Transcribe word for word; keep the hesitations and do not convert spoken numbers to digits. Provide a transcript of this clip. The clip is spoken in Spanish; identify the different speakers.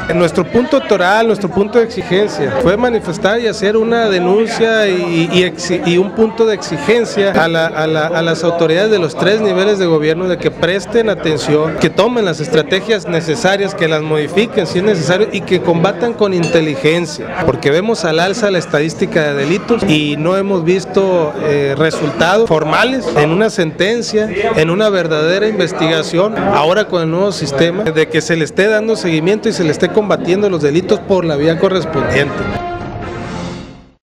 Speaker 1: En nuestro punto toral, nuestro punto de exigencia fue manifestar y hacer una denuncia y, y, y un punto de exigencia a, la, a, la, a las autoridades de los tres niveles de gobierno de que presten atención, que tomen las estrategias necesarias, que las modifiquen si es necesario y que combatan con inteligencia, porque vemos al alza la estadística de delitos y no hemos visto eh, resultados formales en una sentencia, en una verdadera investigación, ahora con el nuevo sistema, de que se le esté dando seguimiento y se le esté combatiendo los delitos por la vía correspondiente.